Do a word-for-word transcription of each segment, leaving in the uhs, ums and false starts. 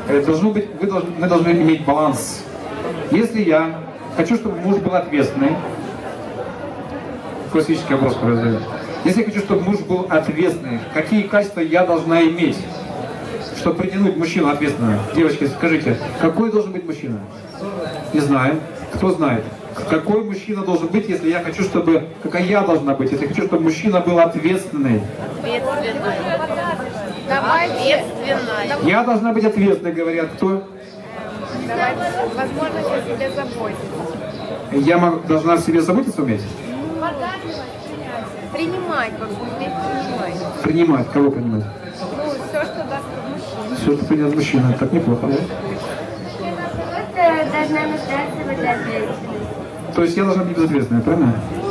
Должно быть, вы должны, мы должны иметь баланс. Если я хочу, чтобы муж был ответственный, классический вопрос, который задаю. Если я хочу, чтобы муж был ответственный, какие качества я должна иметь, чтобы притянуть мужчину ответственного? Девочки, скажите, какой должен быть мужчина? Не знаю. Кто знает? Какой мужчина должен быть, если я хочу, чтобы... Какая я должна быть, если я хочу, чтобы мужчина был ответственный? Ответственный. Давай ответственный. Я должна быть ответственной, говорят. Кто? Давай возможность о себе заботиться. Я могу, должна о себе заботиться уметь? Принимать, как бы уметь принимать. Принимать. Кого принимать? Ну, все, что даст мужчина. Все, что принят мужчина. Так неплохо, да? Должна нуждаться в ответственности. То есть я должна быть безответственной, правильно?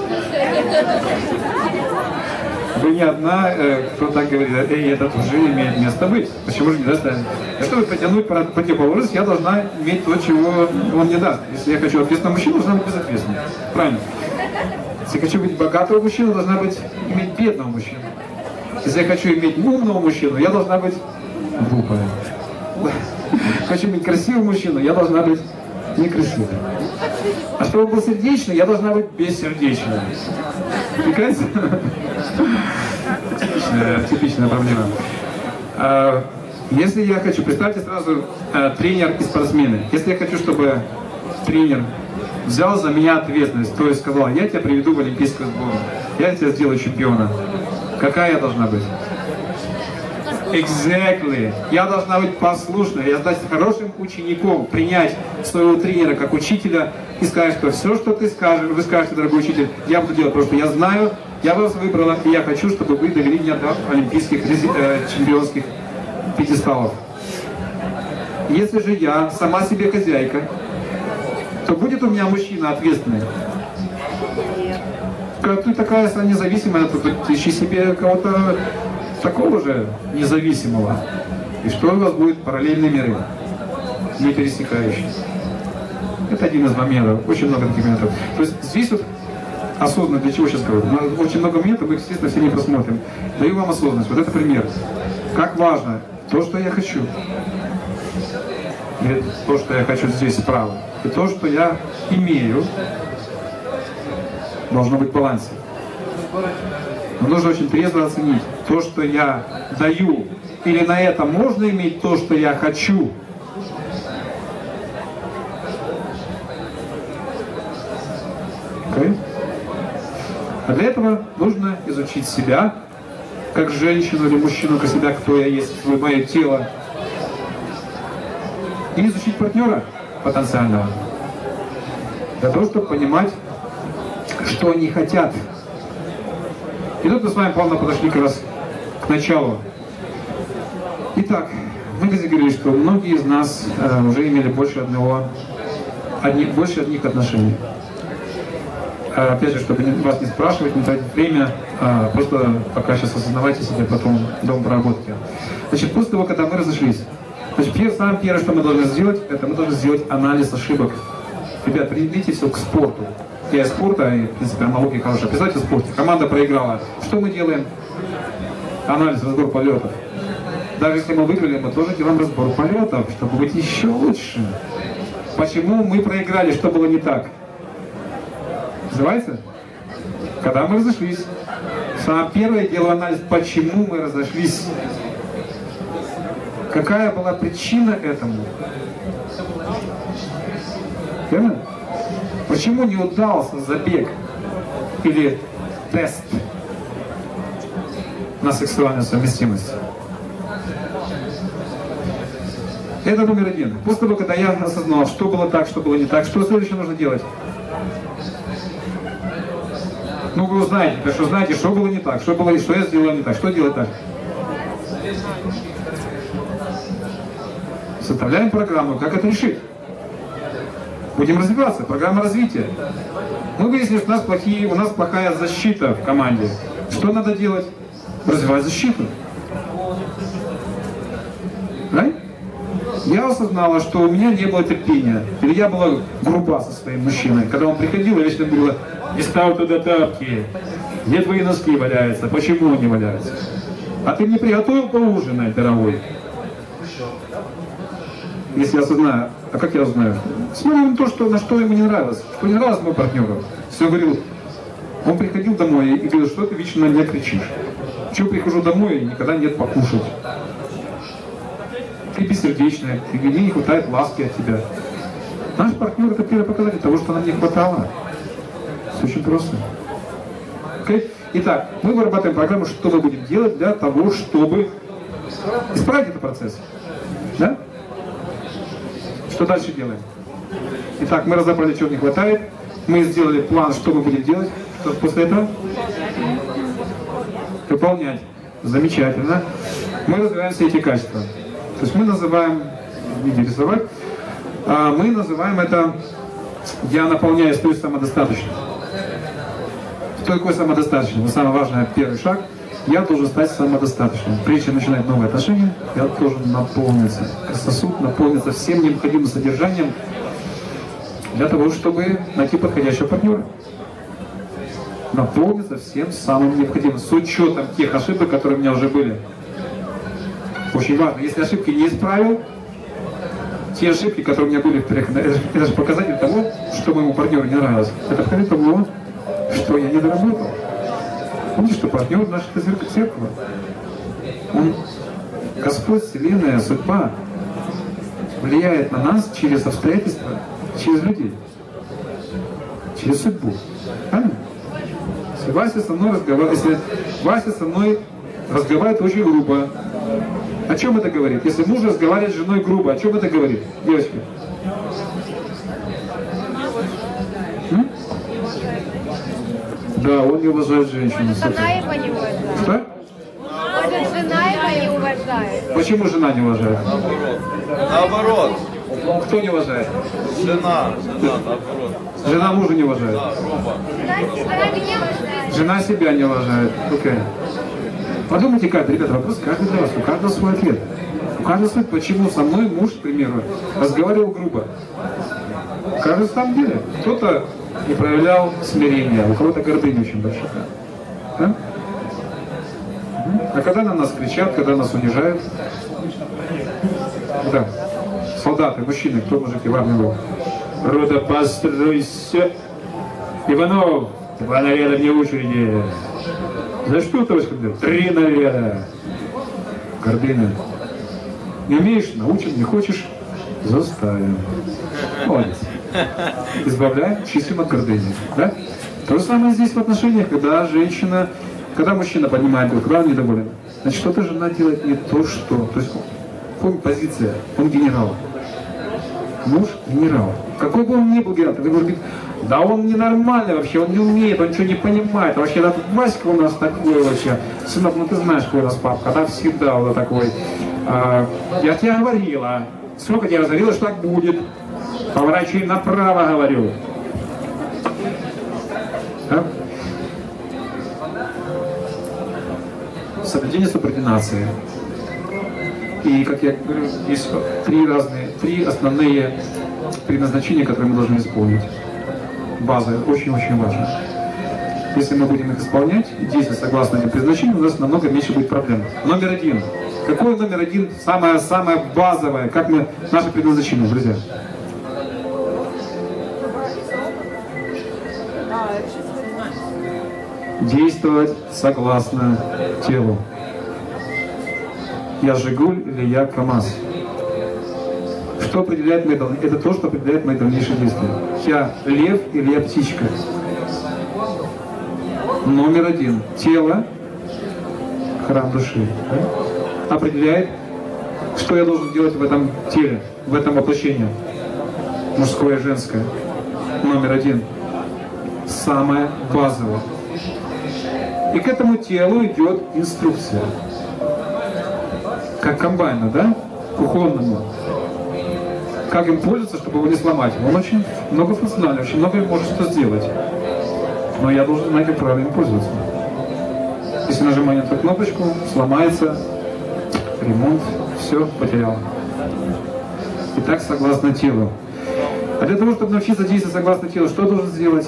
Вы не одна, э, кто так говорит, эй, это тоже имеет место быть. Почему же не даст? А чтобы потянуть противоположность, я должна иметь то, чего он не даст. Если я хочу ответственного мужчину, должна быть безответственной. Правильно. Если я хочу быть богатого мужчину, должна быть иметь бедного мужчину. Если я хочу иметь умного мужчину, я должна быть глупая. Хочу быть красивым мужчиной, я должна быть некрасивой. А чтобы был сердечный, я должна быть бессердечной. Прикольно? Типичная, типичная проблема. А, если я хочу, представьте сразу а, тренер и спортсмены. Если я хочу, чтобы тренер взял за меня ответственность, то есть сказал, я тебя приведу в олимпийскую сборную, я тебя сделаю чемпиона. Какая я должна быть? Exactly. Я должна быть послушной, я должна быть хорошим учеником, принять своего тренера как учителя и сказать, что все, что ты скажешь, вы скажете, дорогой учитель, я буду делать, потому что я знаю, я вас выбрала, и я хочу, чтобы вы довели меня до олимпийских э, чемпионских пьедесталов. Если же я сама себе хозяйка, то будет у меня мужчина ответственный. Как ты такая независимая, то ищи себе кого-то такого же независимого. И что у вас будет параллельные миры, не пересекающие. Это один из моментов, очень много таких моментов. То есть здесь вот осознанно, для чего сейчас говорю? Очень много моментов, мы, естественно, все не посмотрим. Даю вам осознанность. Вот это пример. Как важно то, что я хочу. И то, что я хочу здесь справа. И то, что я имею, должно быть в балансе. Но нужно очень трезво оценить то, что я даю. Или на это можно иметь то, что я хочу. Okay. А для этого нужно изучить себя, как женщину или мужчину, как себя, кто я есть, мое тело. И изучить партнера потенциального. Для того, чтобы понимать, что они хотят. И тут мы с вами плавно подошли как раз к началу. Итак, мы говорили, что многие из нас э, уже имели больше одного, одни, больше одних отношений. Э, опять же, чтобы вас не спрашивать, не тратить время, э, просто пока сейчас осознавайте себе, потом дома проработайте. Значит, после того, когда мы разошлись, значит, первое, самое первое, что мы должны сделать, это мы должны сделать анализ ошибок. Ребят, приведите все к спорту. Я из спорта, и, в принципе, аналогия хорошая. Представьте, в спорте. Команда проиграла. Что мы делаем? Анализ, разбор полетов. Даже если мы выиграли, мы тоже делаем разбор полетов, чтобы быть еще лучше. Почему мы проиграли? Что было не так? Называется? Когда мы разошлись. Самое первое, делаю анализ, почему мы разошлись. Какая была причина этому? Верно? Почему не удался забег или тест на сексуальную совместимость? Это номер один. После того, когда я осознал, что было так, что было не так, что следующее нужно делать? Ну, вы узнаете, потому что знаете, что было не так, что было, что я сделал не так, что делать так. Составляем программу, как это решить. Будем развиваться, программа развития. Мы выяснили, что у нас, плохие, у нас плохая защита в команде. Что надо делать? Развивать защиту. Right? Я осознала, что у меня не было терпения. Или я была груба со своим мужчиной. Когда он приходил, я вечно говорила, не ставь туда тапки. Где твои носки валяются? Почему они валяются? А ты мне приготовил поужинать, дорогой? Если я осознаю, а как я узнаю? Смотрим на то, что, на что ему не нравилось. Что не нравилось моему партнеру. Все говорил, он приходил домой и говорил, что ты вечно на меня кричишь. Чего прихожу домой и никогда нет покушать. Ты бессердечная, и мне не хватает ласки от тебя. Наш партнер — это первый показатель того, что нам не хватало. Все очень просто. Okay? Итак, мы вырабатываем программу, что мы будем делать для того, чтобы исправить этот процесс. Да? Что дальше делаем? Итак, мы разобрали, чего не хватает. Мы сделали план, что мы будем делать. Что после этого? Выполнять. Замечательно. Мы развиваем все эти качества. То есть мы называем, видите, рисовать, а мы называем это «я наполняюсь, то есть самодостаточным». Что такое самодостаточным? Вот самый важный первый шаг. Я должен стать самодостаточным. Прежде чем начинать новые отношения, я должен наполниться. Сосуд наполниться всем необходимым содержанием для того, чтобы найти подходящего партнера. Наполниться всем самым необходимым, с учетом тех ошибок, которые у меня уже были. Очень важно. Если ошибки не исправил, те ошибки, которые у меня были, это же показатель того, что моему партнеру не нравилось. Это показатель того, что я не доработал. Помните, что партнер наш — это зеркало. Он, Господь, Вселенная, судьба влияет на нас через обстоятельства, через людей, через судьбу. Правильно? Если Вася со мной разговаривает, если Вася со мной разговаривает очень грубо, о чем это говорит? Если муж разговаривает с женой грубо, о чем это говорит, девочки? М? Да, он не уважает женщину. Может, жена его не уважает? Что? Может, жена его не уважает? Почему жена не уважает? Наоборот. Кто не уважает? Жена. Жена, наоборот. Жена мужа не уважает. Да, грубо. Жена себя не уважает. Окей. Okay. Подумайте как, ребята, вопрос каждый для вас, у каждого свой ответ. У каждого свой, почему со мной муж, к примеру, разговаривал грубо. Каждый в самом деле. Кто-то не проявлял смирения, у кого-то гордыня очень большая. Да? А когда на нас кричат, когда нас унижают? Да. Солдаты, мужчины, кто мужики в армии был? Рота, постройся. Иванов, два наряда вне очереди. За что, товарищ командир? Три наряда. Гордыня. Не умеешь — научим, не хочешь — заставим. Молодец. Избавляем, чистим от гордыни. Да? То же самое здесь в отношениях, когда женщина, когда мужчина поднимает руку, когда он недоволен. Значит, что-то жена делает не то, что. То есть, помните, позиция, он генерал. Муж генерал. Какой бы он ни был генерал, ты говоришь, да он ненормальный вообще, он не умеет, он ничего не понимает. Вообще, да, тут Васька у нас такой вообще. Сынок, ну ты знаешь, какой у нас папка, да, всегда вот такой. А, я тебе говорила, сколько тебе разорила, что так будет. Поворачивай направо, говорю. Да? Соблюдение субординации. И, как я говорю, есть три разные, три основные предназначения, которые мы должны исполнить. База очень-очень важна. Если мы будем их исполнять и действовать согласно этим предназначениям, у нас намного меньше будет проблем. Номер один. Какой номер один? Самое-самое базовое, как мы, наше предназначение, друзья? Действовать согласно телу. Я Жигуль или я КамАЗ? Что определяет мои дальнейшие? Это то, что определяет мои дальнейшие действия. Я лев или я птичка? Номер один. Тело, храм души, да, определяет, что я должен делать в этом теле, в этом воплощении. Мужское и женское. Номер один. Самое базовое. И к этому телу идет инструкция. Как комбайна, да? Кухонному. Как им пользоваться, чтобы его не сломать. Он очень многофункциональный, очень много может что сделать. Но я должен знать, как правильно им пользоваться. Если нажимаю на эту кнопочку, сломается, ремонт, все, потерял. Итак, согласно телу. А для того, чтобы научиться действовать согласно телу, что должен сделать?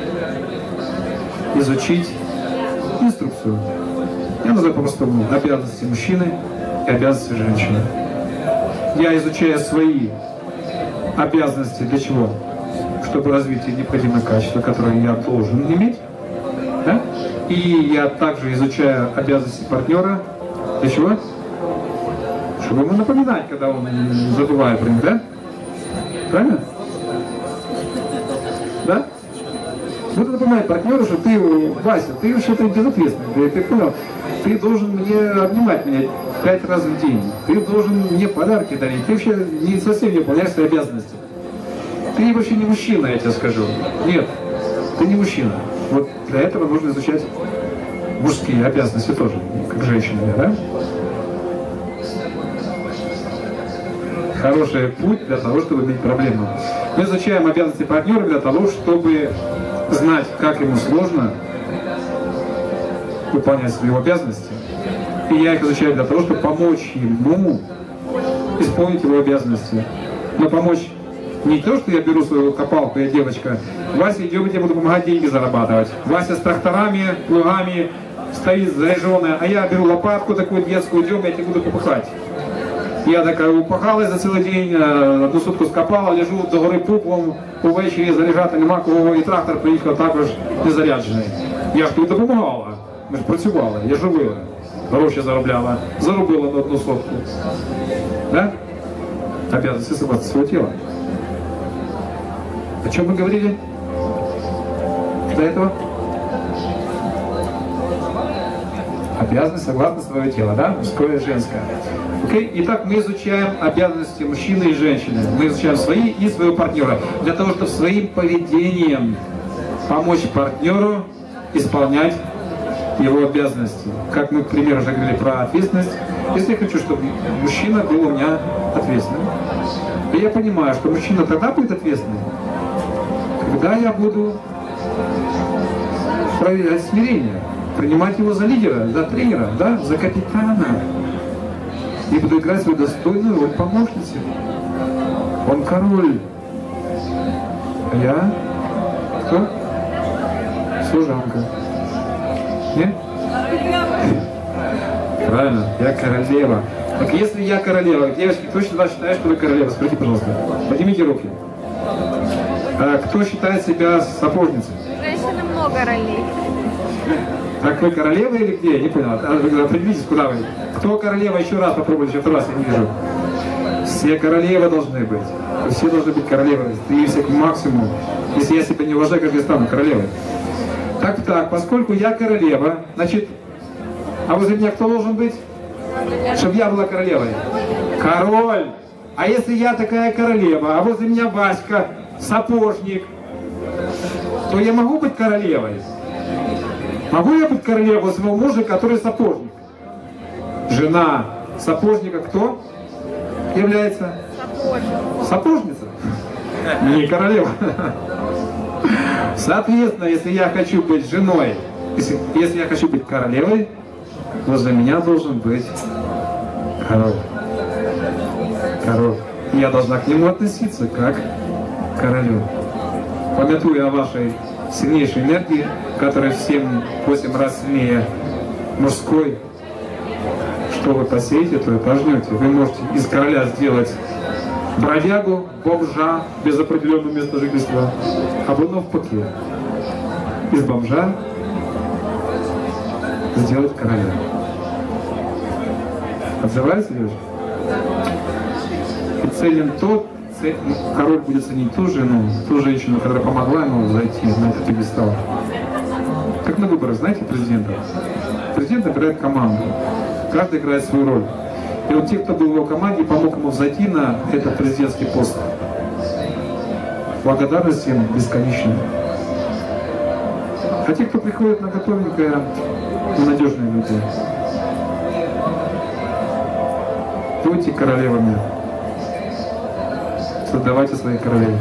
Изучить инструкцию. Я называю по-простому обязанности мужчины и обязанности женщины. я изучаю свои обязанности для чего? Чтобы развить те необходимые качества, которые я должен иметь. Да? И я также изучаю обязанности партнера. Для чего? Чтобы ему напоминать, когда он забывает про них, да? Правильно? Да? Буду напоминать партнеру, что ты, Вася, ты что-то безответственный, ты, ты понял? Ты должен мне обнимать меня пять раз в день. Ты должен мне подарки дарить. Ты вообще не совсем не выполняешь свои обязанности. Ты вообще не мужчина, я тебе скажу. Нет, ты не мужчина. Вот для этого нужно изучать мужские обязанности тоже, как женщина, да? Хороший путь для того, чтобы иметь проблему. Мы изучаем обязанности партнера для того, чтобы знать, как ему сложно выполнять свои обязанности. И я их изучаю для того, чтобы помочь ему исполнить его обязанности. Но помочь не то, что я беру свою копалку, я девочка. Вася, идем, я тебе буду помогать деньги зарабатывать. Вася с тракторами, плугами стоит заряженная, а я беру лопатку такую детскую, идем, я тебе буду попахать. Я такая упахалась за цілий день, одну сутку скопала, лежу до гори пуплом, увечері заряджати нема кого, і трактор приїхав також незаряджений. Я ж тобі допомагала, ми ж працювали, я живила, гроші заробляла, заробила на одну сотку. Да? Обязанности согласно своего тела. О чем мы говорили до этого? Обязанность согласно своего тела, да? Мужское и женское. Okay? Итак, мы изучаем обязанности мужчины и женщины. Мы изучаем свои и своего партнера. Для того, чтобы своим поведением помочь партнеру исполнять его обязанности. Как мы, к примеру, уже говорили про ответственность. Если я хочу, чтобы мужчина был у меня ответственным, то я понимаю, что мужчина тогда будет ответственным, когда я буду проявлять смирение, принимать его за лидера, за тренера, да, за капитана. И буду играть свою достойную роль помощницы. Он король. А я? Кто? Служанка. Нет? Правильно, я королева. Так если я королева, девочки, кто считает, что вы королева? Скажите, пожалуйста. Поднимите руки. А кто считает себя сапожницей? Женщины много ролей. Так вы королева или где? Я не понял. Определитесь, куда вы. Кто королева? Еще раз попробуйте, еще раз, я не вижу. Все королевы должны быть. Все должны быть королевами. Стремимся к максимуму. Если я себя не уважаю, как я стану королевой. Так, так, поскольку я королева, значит, а возле меня кто должен быть? Чтобы я была королевой. Король. А если я такая королева, а возле меня Васька, сапожник, то я могу быть королевой? Могу я быть королевой своего мужа, который сапожник? Жена сапожника кто является? Сапожник. Сапожница. Не королева. Соответственно, если я хочу быть женой, если, если я хочу быть королевой, возле меня должен быть король. Король. Я должна к нему относиться как к королю. Памятуя о вашей сильнейшей энергии, которая в семь-восемь раз сильнее мужской, что вы посеете, то и пожнете. Вы можете из короля сделать бродягу, бомжа без определенного места жительства, а вы навпаки, из бомжа сделать короля. Отзывается, девушка? И ценен тот, цель, король будет ценить ту жену, ту женщину, которая помогла ему зайти на этот пьедестал. Как на выборах, знаете, президента. Президент набирает команду. Каждый играет свою роль. И вот те, кто был в его команде, помог ему взойти на этот президентский пост. Благодарность им бесконечна. А те, кто приходит на готовенькое, надежные люди, будьте королевами. Создавайте свои королевы.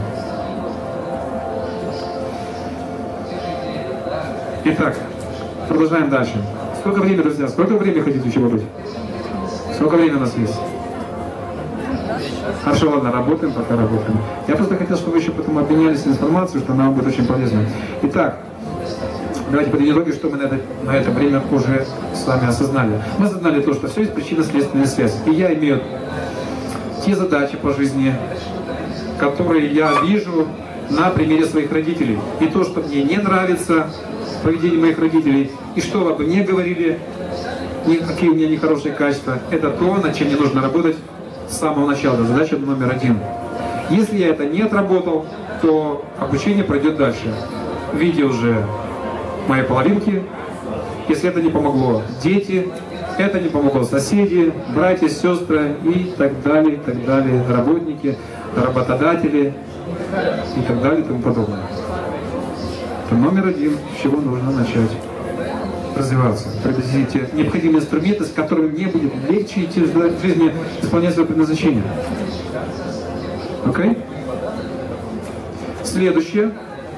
Итак, продолжаем дальше. Сколько времени, друзья? Сколько времени хотите еще быть? Сколько времени у нас есть? Хорошо, ладно, работаем, пока работаем. Я просто хотел, чтобы вы еще потом обменялись информацией, что нам будет очень полезно. Итак, давайте подведем итоги, что мы на это, на это время уже с вами осознали. Мы осознали то, что все есть причинно-следственная связь. И я имею те задачи по жизни, которые я вижу на примере своих родителей. И то, что мне не нравится в поведении моих родителей, и что вы обо мне говорили, какие у меня нехорошие качества, это то, над чем мне нужно работать с самого начала. Задача номер один. Если я это не отработал, то обучение пройдет дальше. В виде уже моей половинки. Если это не помогло, дети. Это не помогло, соседи, братья, сестры и так далее, и так далее. Работники, работодатели и так далее и тому подобное. Это номер один, с чего нужно начать развиваться. Приобретите необходимые инструменты, с которыми мне будет легче идти в жизни, исполнять свое предназначение. Окей? Okay? Следующее.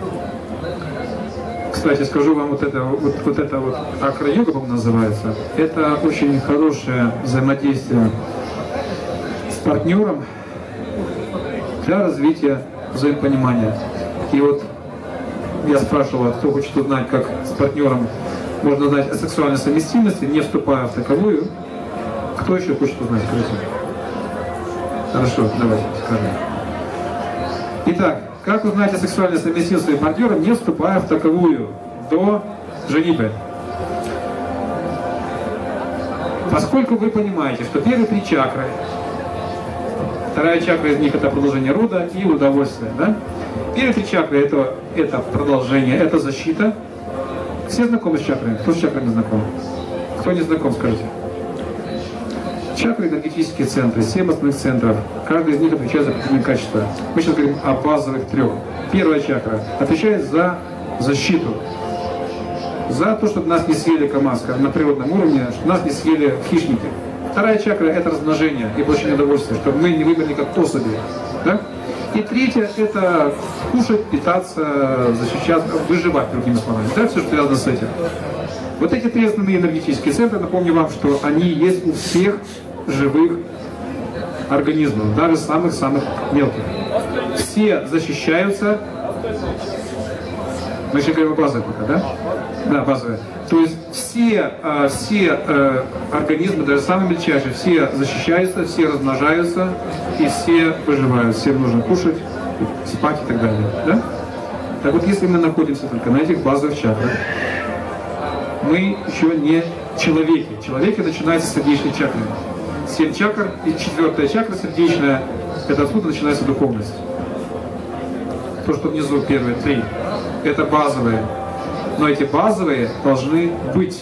Кстати, скажу вам, вот это вот, вот это вот акро-йога, по-моему, называется. Это очень хорошее взаимодействие с партнером для развития взаимопонимания. И вот я спрашивал, кто хочет узнать, как с партнером можно узнать о сексуальной совместимости, не вступая в таковую. Кто еще хочет узнать? Скажите. Хорошо, давайте скажем. Итак, как узнать о сексуальной совместимости своим партнером, не вступая в таковую до женитьбы? Поскольку вы понимаете, что первые три чакры, вторая чакра из них это продолжение рода и удовольствие, да? Первые три чакры это, это продолжение, это защита. Все знакомы с чакрами? Кто с чакрами знаком? Кто не знаком, скажите. Чакры — энергетические центры, семь основных центров. Каждый из них отвечает за определенные качества. Мы сейчас говорим о базовых трех. Первая чакра отвечает за защиту. За то, чтобы нас не съели КамАЗ на природном уровне, чтобы нас не съели хищники. Вторая чакра — это размножение и получение удовольствия, чтобы мы не вымерли как особи. Да? И третья — это кушать, питаться, защищаться, выживать, другими словами. Да, все, что связано с этим. Вот эти три основные энергетические центры, напомню вам, что они есть у всех живых организмов, даже самых-самых мелких. Все защищаются. Мы еще говорим о базовой пока, да? Да, базовые. То есть все, э, все э, организмы, даже самые мельчайшие, все защищаются, все размножаются и все выживают. Всем нужно кушать, спать и так далее. Да? Так вот, если мы находимся только на этих базовых чакрах, мы еще не человеки. Человеки начинаются с сердечной чакры. Семь чакр и четвертая чакра сердечная, это отсюда начинается духовность. То, что внизу первые три, это базовые. Но эти базовые должны быть.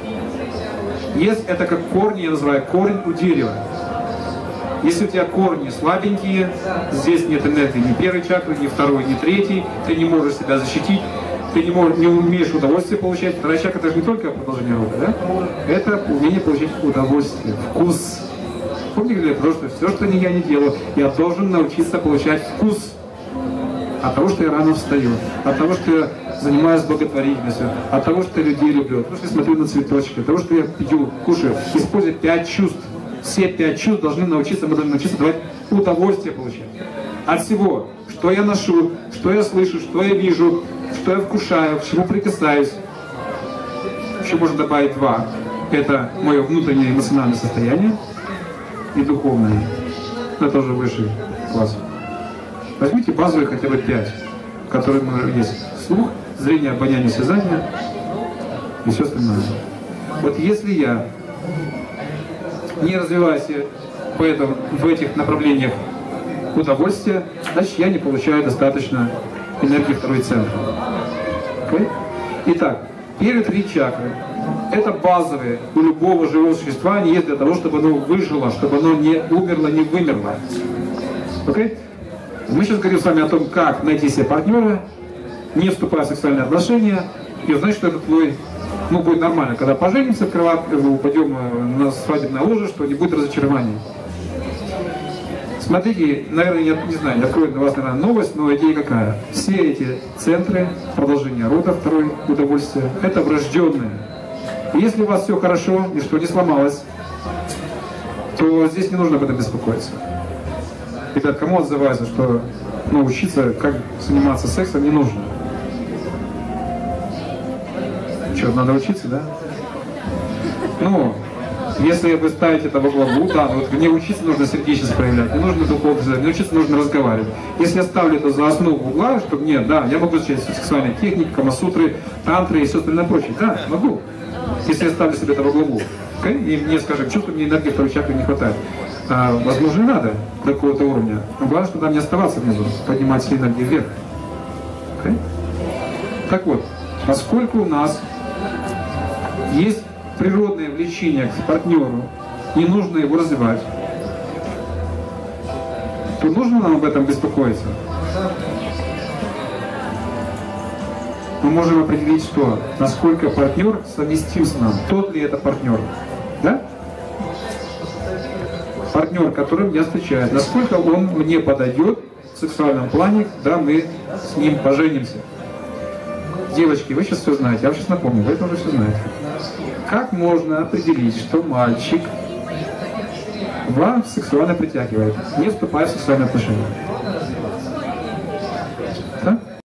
Есть это как корни, я называю корень у дерева. Если у тебя корни слабенькие, здесь нет энергии ни первой чакры, ни второй, ни третьей, ты не можешь себя защитить, ты не, можешь, не умеешь удовольствие получать. Вторая чакра — это же не только продолжение рода, да? Это умение получать удовольствие, вкус. Помните, говорили, потому что все, что я не делаю, я должен научиться получать вкус от того, что я рано встаю, от того, что я занимаюсь благотворительностью, от того, что я людей люблю, от того, что я смотрю на цветочки, от того, что я пью, кушаю. Используя пять чувств. Все пять чувств должны научиться, мы должны научиться давать удовольствие получать. От всего, что я ношу, что я слышу, что я вижу, что я вкушаю, к чему прикасаюсь. Еще можно добавить два. Это мое внутреннее эмоциональное состояние и духовное. Это тоже высший класс. Возьмите базовые хотя бы пять, которые есть: слух, зрение, обоняние, осязание и все остальное. Вот если я не развиваюсь поэтому в этих направлениях удовольствия, значит я не получаю достаточно энергии второй центра. Okay? Итак, первые три чакры — это базовые у любого живого существа, они есть для того, чтобы оно выжило, чтобы оно не умерло, не вымерло. Okay? Мы сейчас говорим с вами о том, как найти себе партнера, не вступая в сексуальные отношения, и узнать, что это твой, ну, будет нормально. Когда поженимся в кроватке, упадем на свадебное ложе, что не будет разочарований. Смотрите, наверное, я не знаю, я открою для вас, наверное, новость, но идея какая? Все эти центры продолжения рода, второе удовольствие, это врожденные. И если у вас все хорошо, и что не сломалось, то здесь не нужно об этом беспокоиться. Ребят, кому отзывается, что ну, учиться, как заниматься сексом, не нужно? Что, надо учиться, да? Ну, Если вы ставите это во главу, да, вот мне учиться нужно сердечность проявлять, мне нужно духовность, мне учиться нужно разговаривать. Если я ставлю это за основу угла, что нет, да, я могу изучать сексуальные техники, камасутры, тантры и все остальное прочее. Да, могу. Если я ставлю себе это во главу. Okay? И мне, скажем, чувствую, мне энергии второй чакры не хватает. А, возможно, и надо до какого-то уровня. Но главное, что там не оставаться внизу, поднимать все энергии вверх. Okay? Так вот, поскольку у нас есть природное влечение к партнеру, не нужно его развивать, то нужно нам об этом беспокоиться. Мы можем определить, что, насколько партнер совместим с нами, тот ли это партнер. Да? Партнер, которым я встречаюсь, насколько он мне подойдет в сексуальном плане, когда мы с ним поженимся. Девочки, вы сейчас все знаете, я вам сейчас напомню, вы это уже все знаете. Как можно определить, что мальчик вам сексуально притягивает, не вступая в сексуальные отношения? Да?